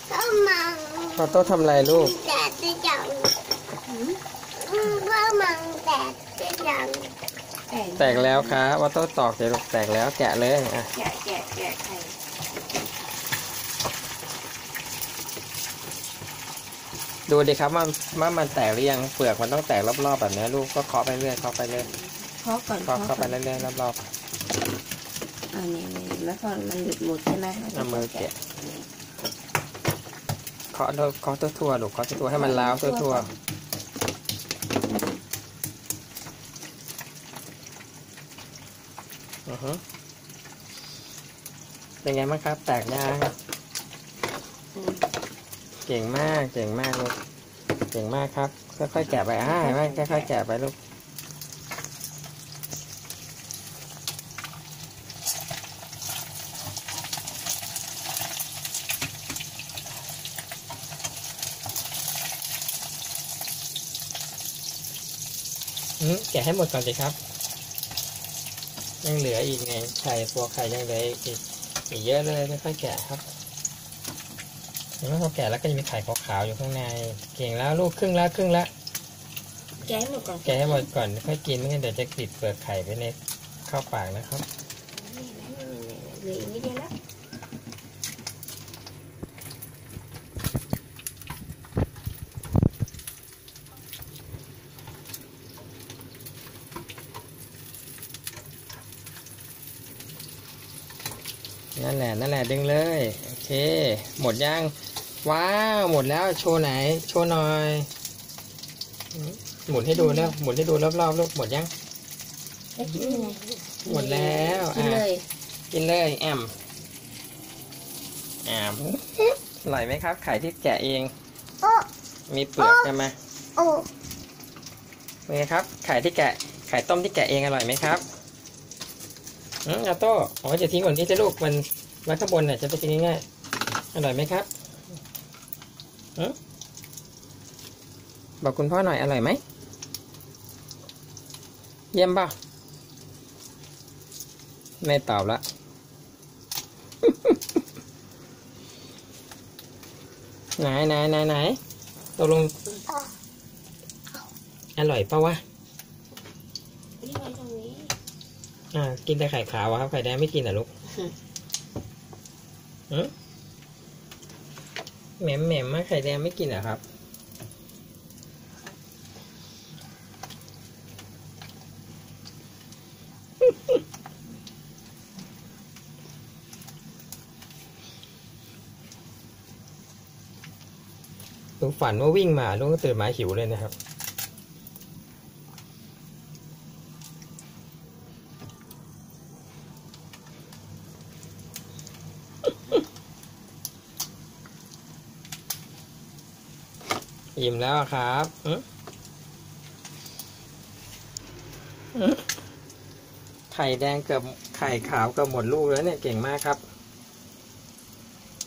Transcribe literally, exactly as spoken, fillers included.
ออโต้ทำอะไรลูกแต่จะจังว่ามันแต่จะจังแตกแล้วครับออโต้ตอกเดี๋ยวแตกแล้วแกะเลยอ่ะแกะแกะแกะไข่ดูดิครับว่าว่ามันแตกหรือยังเปลือกมันต้องแตกรอบๆแบบนี้ลูกก็เคาะไปเรื่อยเคาะไปเรื่อยเคาะก่อนเคาะเข้าไปเรื่อยๆรอบๆอันนี้แล้วพอมันหยุดหมดใช่ไหมเอามือแกะเคาะเคาะทั่วๆลูกเคาะทั่วๆให้มันล้าวทั่วๆอือฮึเป็นไงบ้างครับแตกยังเก่งมากเก่งมากลูกเก่งมากครับค่อยๆแกะไปอ่าเห็นไหมค่อยๆแกะไปลูกแกะให้หมดก่อนสิครับยังเหลืออีกไงไข่ตัวไข่ยังเหลืออีกอีกเยอะเลยค่อยๆแกะครับเห็นไหมพอแกะแล้วก็จะมีไข่ขาวๆอยู่ข้างในเก่งแล้วลูกครึ่งละครึ่งละแกะให้หมดก่อนแกะให้หมดก่อนค่อยกินไม่งั้นเดี๋ยวจะติดเปลือกไข่ไปในเข้าปากนะครับเหลืออีกนิดเดียวแล้วนั่นแหละนั่นแหละดึงเลยโอเคหมดยังว้าวหมดแล้วโชว์ไหนโชว์หน่อยหมุนให้ดูแล้วหมุนให้ดูรอบๆลูกหมดยังหมดแล้วกินเลยกินเลยแอมแอมอร่อยไหมครับไข่ที่แกะเองมีเปลือกใช่ไหมเป็นไงครับไข่ที่แกะไข่ต้มที่แกะเองอร่อยไหมครับอืมอาโต้อ๋อจะทิ้งก่อนที่จะลูกมันไว้ข้างบนเนี่ยจะไปกินง่ายๆอร่อยไหมครับอืมบอกคุณพ่อหน่อยอร่อยไหมเยี่ยมป่ะไม่ตอบละ ไหนไหนไหนไหนตกลงอร่อยป่ะวะอ่ากินแต่ไข่ขาวครับไข่แดงไม่กินเหรอลูกอืมแหม่มแหม่มมากไข่แดงไม่กินเหรอครับลูกฝันว่าวิ่งมาลูกก็ตื่นมาหิวเลยนะครับอิ่มแล้วครับไข่แดงเกือบไข่ขาวเกือบหมดลูกแล้วเนี่ยเก่งมากครับ